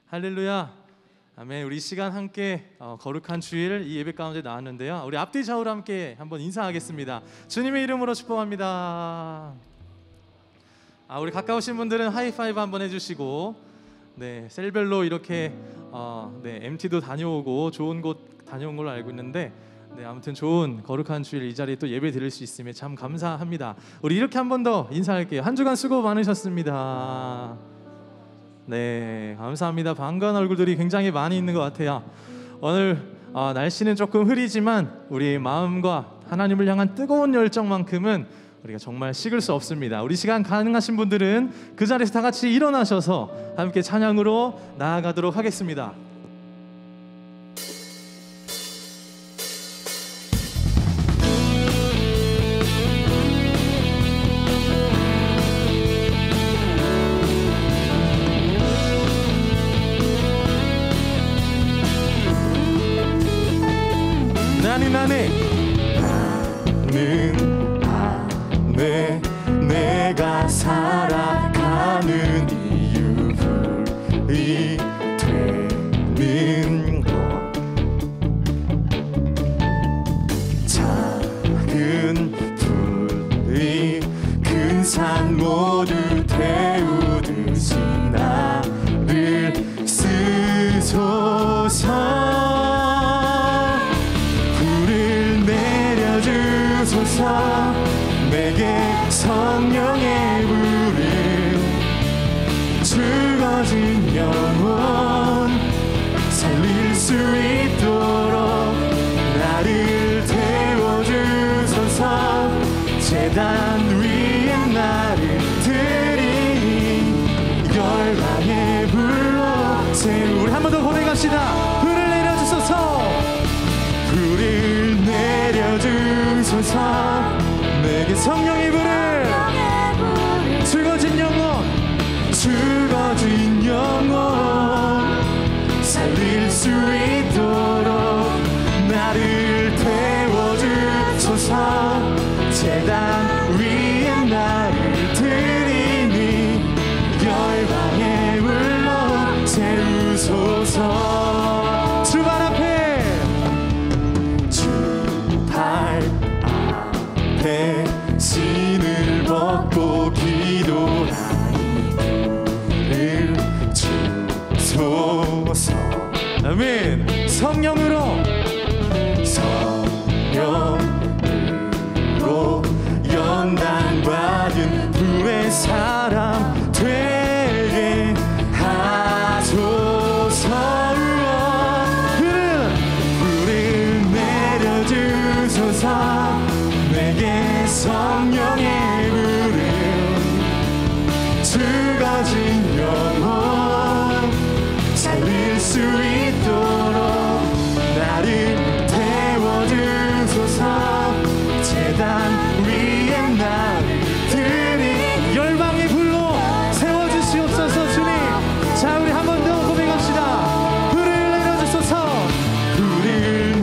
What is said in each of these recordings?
할렐루야. 아멘. 우리 이 시간 함께 거룩한 주일 이 예배 가운데 나왔는데요. 우리 앞뒤 좌우로 함께 한번 인사하겠습니다. 주님의 이름으로 축복합니다. 우리 가까우신 분들은 하이파이브 한번 해주시고, 네, 셀별로 이렇게 MT도 다녀오고 좋은 곳 다녀온 걸로 알고 있는데, 네, 아무튼 좋은 거룩한 주일 이 자리에 또 예배 드릴 수 있음에 참 감사합니다. 우리 이렇게 한 번 더 인사할게요. 한 주간 수고 많으셨습니다. 네, 감사합니다. 반가운 얼굴들이 굉장히 많이 있는 것 같아요. 오늘 날씨는 조금 흐리지만 우리 마음과 하나님을 향한 뜨거운 열정만큼은 우리가 정말 식을 수 없습니다. 우리 시간 가능하신 분들은 그 자리에서 다 같이 일어나셔서 함께 찬양으로 나아가도록 하겠습니다. 내가 살아가는 이유불이 되는 것, 작은 불이 큰 산 모두 태우듯이 나를 쓰소서. 불을 내려주소서. 내게 성령의 불을, 죽어진 영혼 살릴 수 있도록 나를 태워주소서. 제단 위에 나를 드리니 열방의 불로 세우. 우리 한 번 더 고백합시다. 불을 내려주소서. 불을 내려주소서. 내게 성령의 불을, 죽어진 영혼 살릴 수 있도록 나를 태워주소서. 제단 위에 나를 드리니 열방의 불로 세우소서. 주 발 앞에, 주 발 앞에 신을 벗고 기도하니 주소서. 아멘. 성령으로 연단받은 부의 사람 되게 하소서. 불을 내려주소서. 내게 성령의 불을, 죽어진 영혼 살릴 수 있도록 나를 태워주소서. 제단 위에 나를 드리 열방의 불로 세워주시옵소서. 주님, 자, 우리 한 번 더 고백합시다. 불을 내려주소서. 불을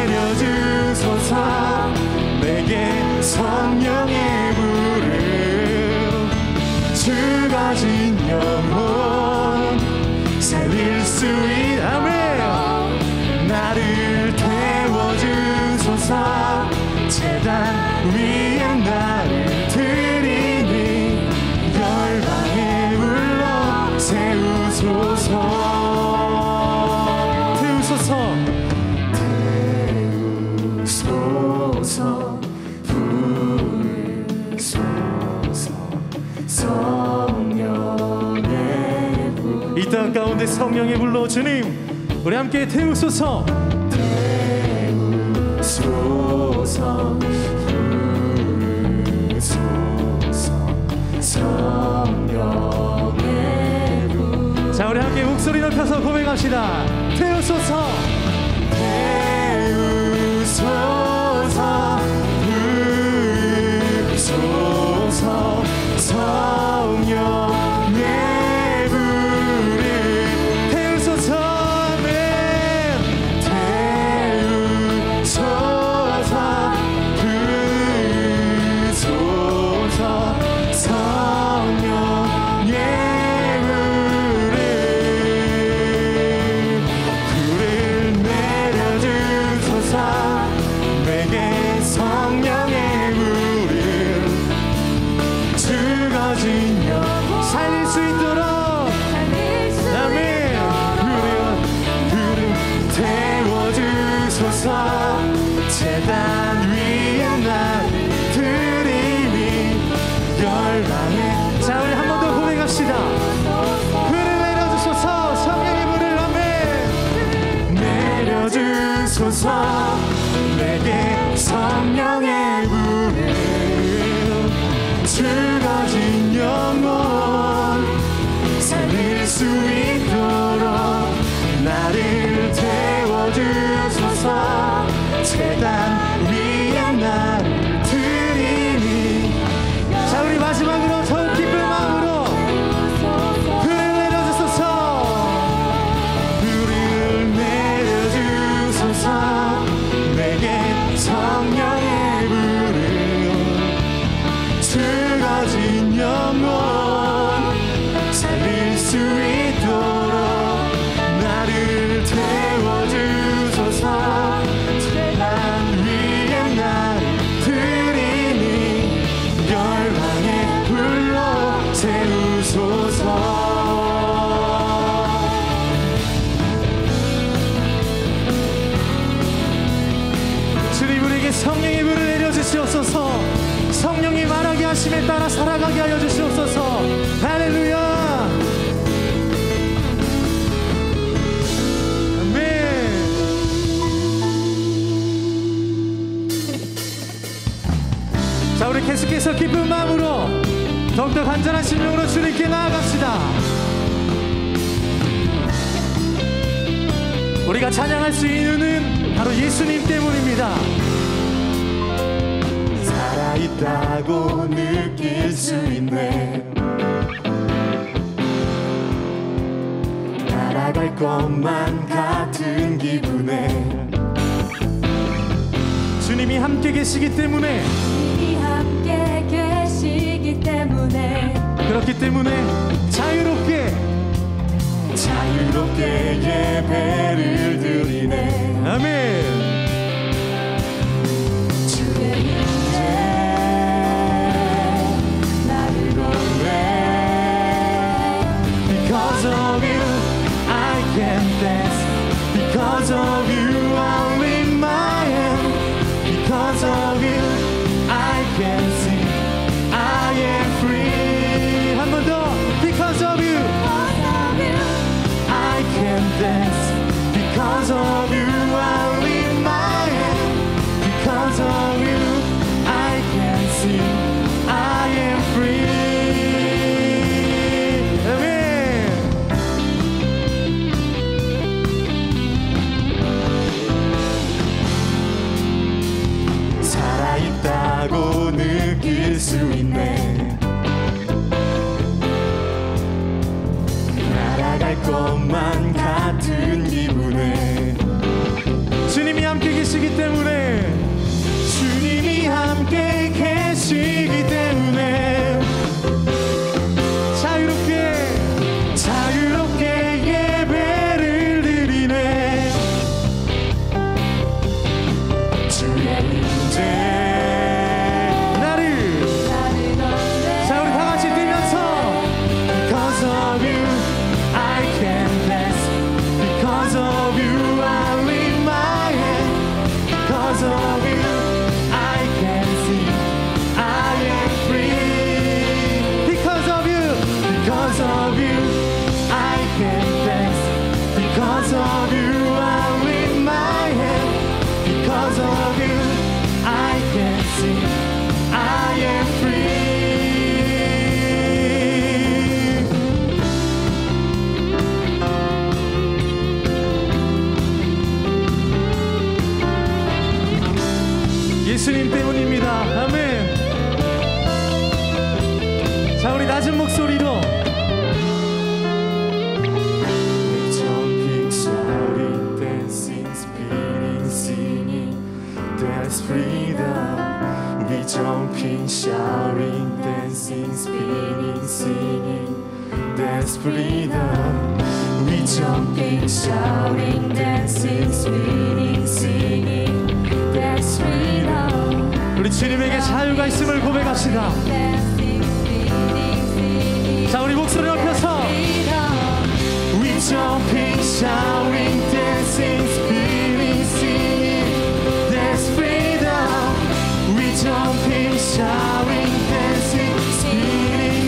내려주소서. 내게 성령의 불을, 죽어진 영혼 살릴 수 있는, 아멘. 나를 태워주소서. 제단 위에 나를 드리니 열방의 불로 세우소서. 태우소서. 태우소서. 불을 쏘소. 성령의 불. 이 땅 가운데 성령의 불로 주님, 우리 함께 태우소서. 태우소서. 불을 쏘소. 성령의 불. 자, 우리 함께 목소리 높여서 고백합시다. 태우소서. 태우소서. 불을 쏘소. 성령의 불을 태우소서. 태우소서. 불을 쏘소. 성령의 불을 주소서. 내게 성령의 불을 죽어진 영혼 살릴 수 있도록 나를 태워주소서. 제단 위에 나를 드리니. 자, 우리 마지막으로 저 기쁜 마음으로 불을 내려주소서. 불을 내려주소서. 내게 성령의 불을 죽어진 영혼 살릴 수 있도록 나를 태워주소서. 제단 위에 나를 드리니 열방의 불로 세우소서. 주님, 우리에게 성령의 불을 내려주시옵소서. 성령이 말하게 하심에 따라 살아가게 하여 주시옵소서. 할렐루야. 아멘. 자, 우리 계속해서 기쁜 마음으로 더욱더 간절한 심령으로 주님께 나아갑시다. 우리가 찬양할 수 있는 바로 예수님 때문입니다. 살아있다고 느낄 수 있네. 날아갈 것만 같은 기분에 주님이 함께 계시기 때문에, 주님이 함께 계시기 때문에, 그렇기 때문에 자유롭게 예배를 드리네. 아멘. Because of you, I can dance. Because of you, I'll lift my hand. Because of you, I can sing. I am free. 한 번 더. Because of you, I can dance. Because of you, I'll lift my hand. Because of you, I can sing. I am free. 살아있다고 느낄 수 있네. 날아갈 것만 같은 기분에 주님이 함께 계시기 때문에, 주님이 함께 계시기 때문에 자유롭게 예배를 드리네. 주의 임재 나를. 자, 우리 다 같이 뛰면서 Because of you I can dance. Because of you I lift my hand. Because of you I can sing. I am free. Because of you I can dance. Because of you I lift my hand. Because of you I can sing. I am free. 예수님 때문입니다. 아멘. 자, 우리 낮은 목소리로 jumping, shouting, dancing, spinning, singing. There's freedom. We jumping, shouting, dancing, spinning, singing. There's freedom. We jumping, shouting, dancing, spinning, singing. There's freedom. 우리 주님에게 자유가 있음을 고백합시다. 자, 우리 목소리 높여서 We jumping, shouting, dancing, spinning, singing. There's freedom. We jumping, shouting, dancing, spinning,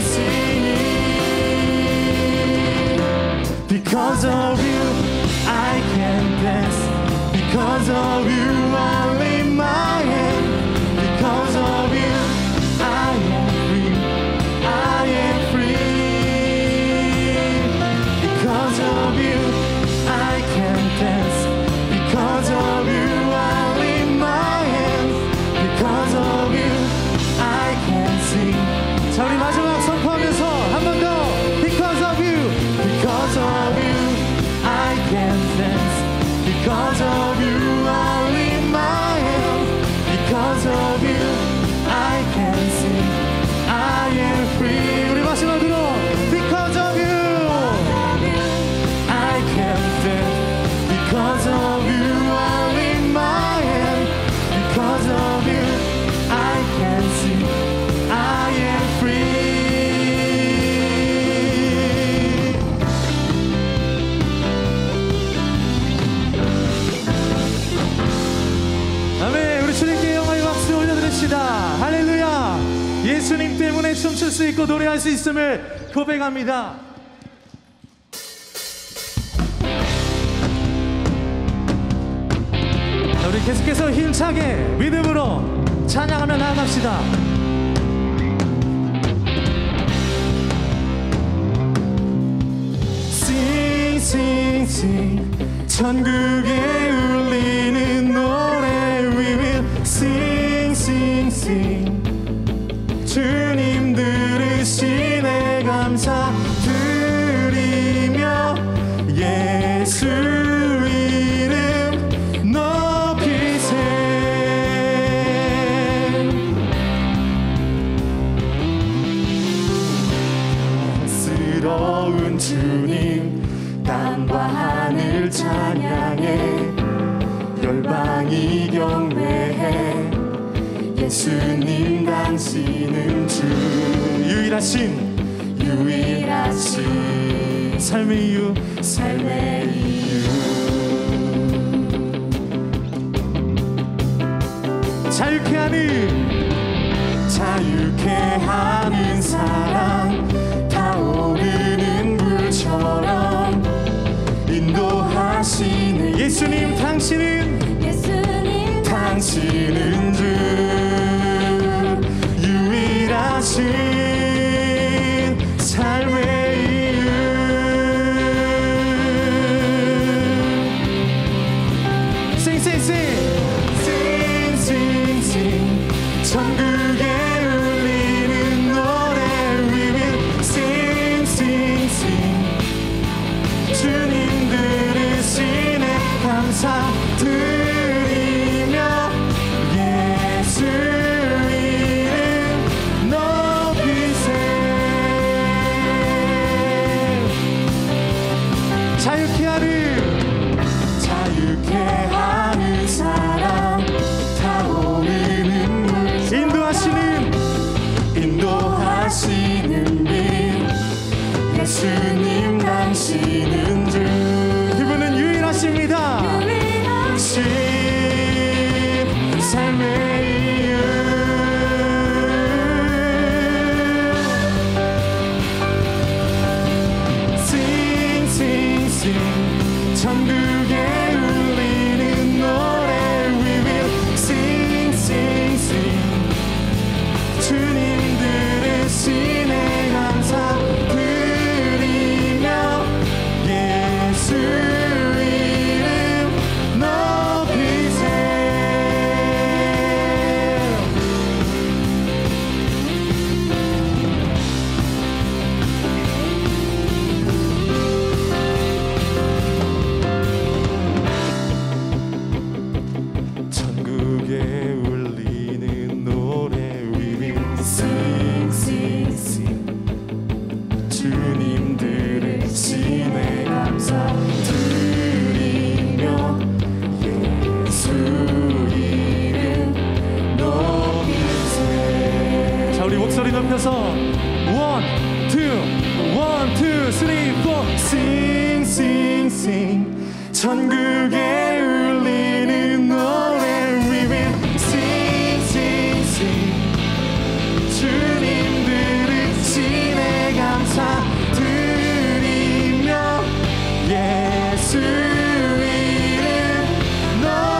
singing. Because of you, I can dance. Because of you I lift my hand. Because of you I am free. I am free. Because of you I can dance. Because of you I lift my hands. Because of you I can sing. 자, 우리 마지막 선포하면서 한 번 더. Because of you. Because of you I can dance. Because of you I lift my hands. Because of you I can sing. I am free. 우리 마지막으로 Because of you I can dance. Because of you I lift my hands. Because of you I can sing. I am free. 아멘. 우리 주님께 영광의 박수 올려드립시다. 할렐루야. 예수님 때문에 춤출 수 있고 노래할 수 있음을 고백합니다. 자, 우리 계속해서 힘차게 믿음으로 찬양하며 나아갑시다. Sing, sing, sing. 천국에 울리는 노래 We will sing, sing, sing. 주님 들으시네 감사 드리며 예수 이름 높이세. 스러운 주님 땅과 하늘 찬양해. 열방이 경배해. 예수님 당신은 주. 유일하신 삶의 이유. 자유케 하는 사랑. 타오르는 불처럼 인도하시는 예수님 당신은 주. 유일하신 삶의 이유. Sing, sing, sing. Sing, sing, sing. 천국에 울리는 노래 We will sing, sing, sing. 주님 들으시네 감사 드리며 예수 이름 높이세. 자유케 하는 사랑. 타오르는 물 인도하시는 빛. 예수님 당신은 주. 그분은 유일하십니다. 삶의 이유. Sing, sing, sing. 천국에 울리는 노래 We will sing, sing, sing. 주님 들으시네 감사 드리며 예수 이름 높이세. 천국에 울리는 노래 We will sing, sing, sing. 주님 들으시네 감사 드리며 예수 이름 높이세. 자, 우리 목소리 높여서 1, 2, 3, 4 Sing, sing, sing. 천국에 울리는 노래 We will sing, sing, sing. 주님 들으시네 감사 드리며 예수 이름 높이세.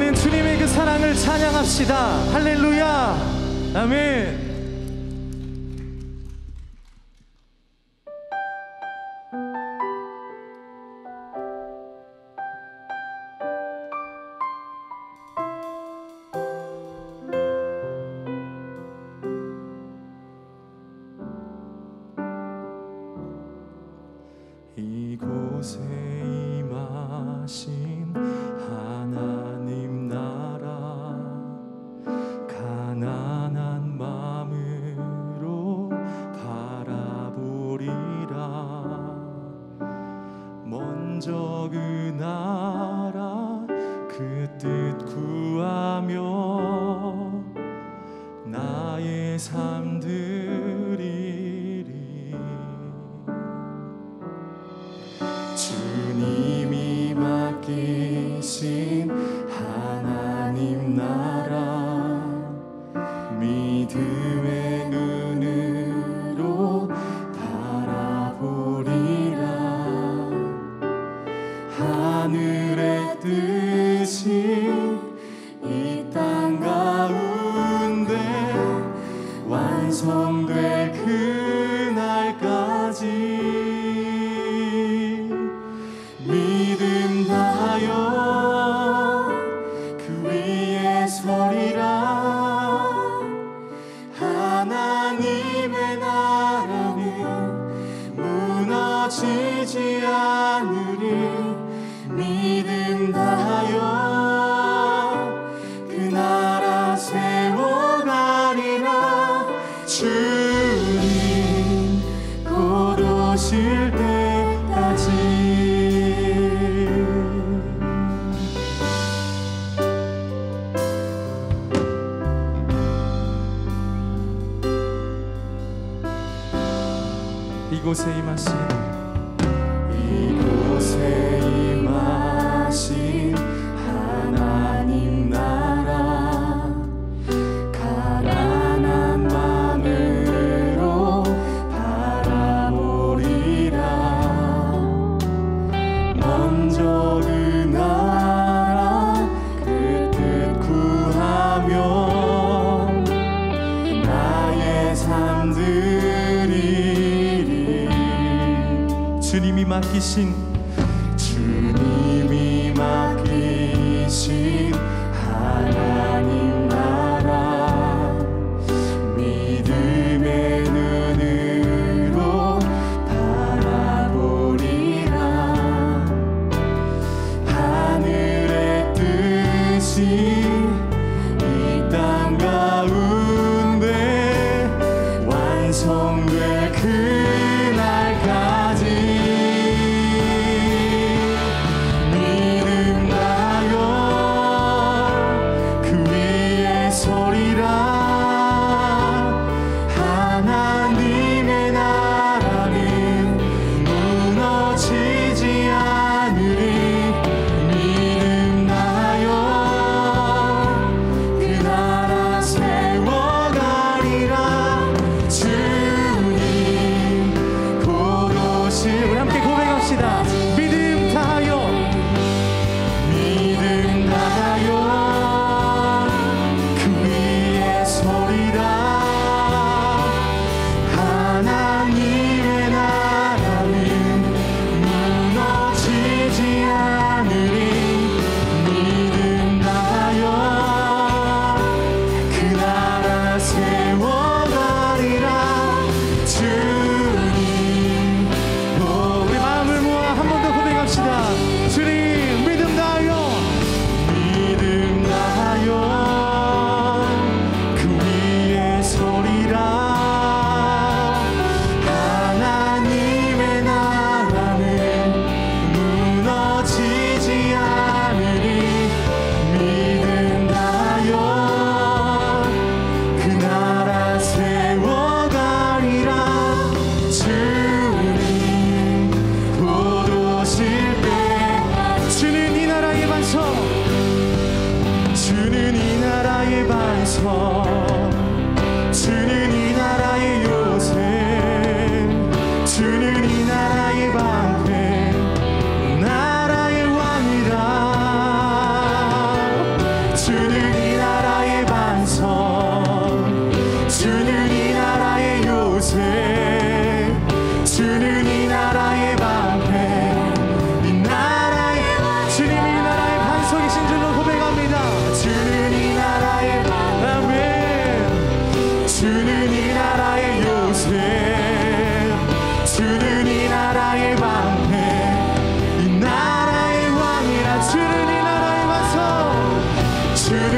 우리는 주님의 그 사랑을 찬양합시다. 할렐루야. 아멘. 이곳에 임하신 하나님 나라, 가난한 마음으로 바라보리라. 먼저 그 나라 그 뜻 구하며 나의 삶 드리리. 주님이 맡기신 하나님 나라, 믿음의 눈으로 바라보리라. 하늘의 뜻이 이 땅 가운데 완성될 그날까지 믿음 다하여 그 위에 서리라. 하나님의 나라는 무너지지 않으리. 믿음 다하여 그 나라 세워가리라. 주님 곧 오실 때까지. 이곳에 임하신 하나님 나라, 가난한 마음으로 바라보리라. 먼저 그 나라 그 뜻 구하며 나의 삶 드리리. 주님이 맡기신 하나님 나라, 믿음의 눈으로 바라보리라. 하늘의 뜻이 이 땅 가운데 완성될 그날까지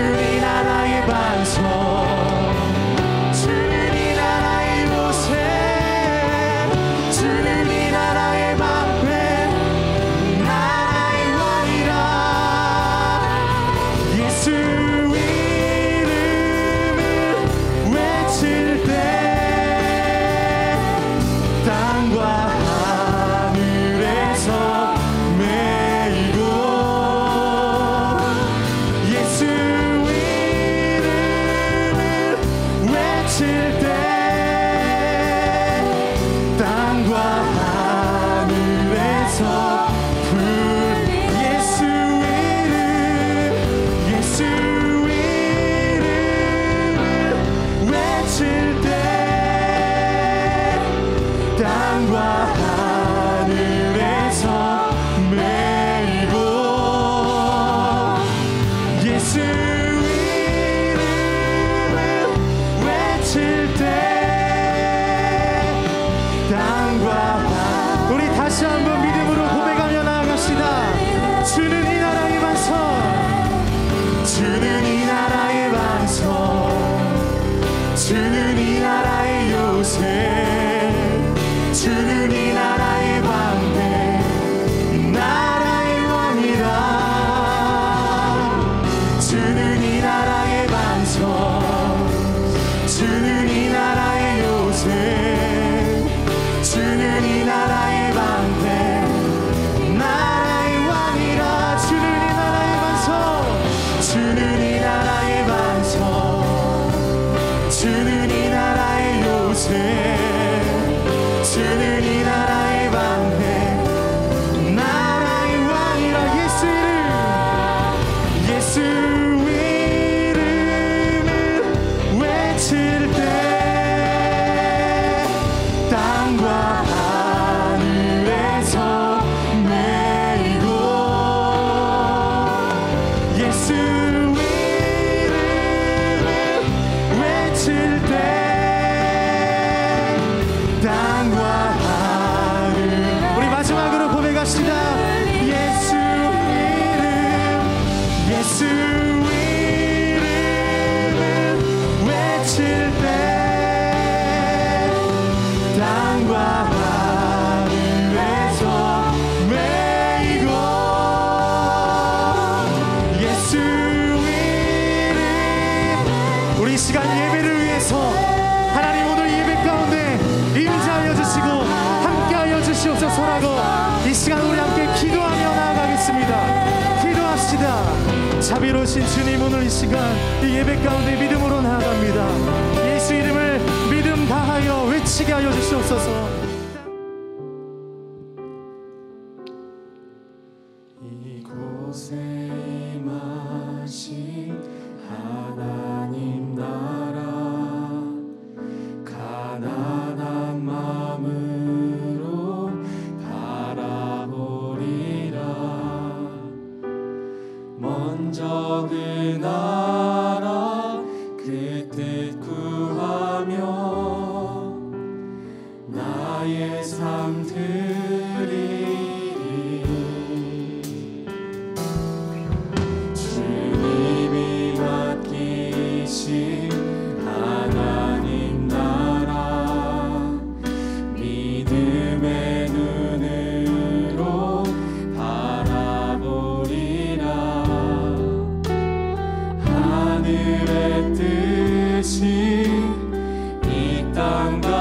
주는 이 나라의 반석, 주는 이 나라의 요새, 주는 이 나라의 방패, 나라의 왕이라. 예수 이름을 외칠 때 땅과 하늘에서 메이고, 예수 이름을 외칠 때 땅과 하늘에서 예수 이름, 예수 이름을 외칠 때 땅과 하늘에서 메이고, 예수 이름을 외칠 때 땅과 우리 다시 한번 믿음으로 고백하며 나아갑시다. 주는 이 나라의 반석, 주는 이 나라의 반석, 주는 이 나라의 요새, 주는 이 나라의 방패, 나라의 왕이라. 주는 이 나라의 반석, 주는 이 나라의 요새, 주는 이 나라의 방패, 나라의 왕이라. 주는 이 나라의 반석, 주는 이 나라의 반석, 주는 이 나라의 요새, 주는 이 나라의 방패, 나라의 왕이라. 예수 이름, 예수 이름을 외칠 때 땅과 하늘에서 메이고, 예수 이름을 외칠 때 땅과 하늘. 우리 마지막으로 고백합시다. 예수 이름, 예수 이름을 외칠 때 땅과 하늘에서 메이고, 예수 이름. 우리 이 시간 예배를 위해서 하나님 오늘 예배 가운데 임재하여 주시고 함께하여 주시옵소서라고 이 시간 우리 함께 기도하며 나아가겠습니다. 기도합시다. 자비로우신 주님, 오늘 이 시간 이 예배 가운데 믿음으로 나아갑니다. 예수 이름을 믿음 다하여 외치게 하여 주시옵소서. 이곳에 임하신 하나님 나라, 가난한 마음으로 바라보리라. 먼저 그 나라 그 뜻 구하며 나의 삶 드리리. 주님이 맡기신 하나님 나라, 믿음의 눈으로 바라보리라. 하늘의 뜻이 이 땅